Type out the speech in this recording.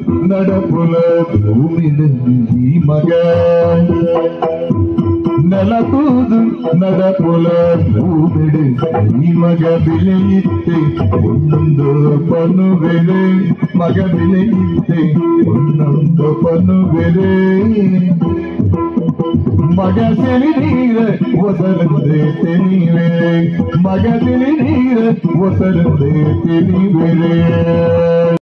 നടപ്പുല ഭൂമിയില് ഈ മക ನೆಲತೂದು ನಡಪುಲ ಭೂಮಿಡು ಈ ಮಗ ಬೆಳೆಯಿತ್ತೆ ಒಂದೊಂದು ಪನ್ನು ಬೆಲೆ ಮಗ ಬೆಳೆಯಿತ್ತೆ ಒಂದೊಂದು ಪನ್ನು ಬೆಲೆ ಮಗ ತಿಳಿ ನೀರ ಒಸರಂದೆ ತೆನಿವೆ ಮಗ ತಿಳಿ ನೀರ ಒಸರಂದೆ ತೆನಿವೆಲೆ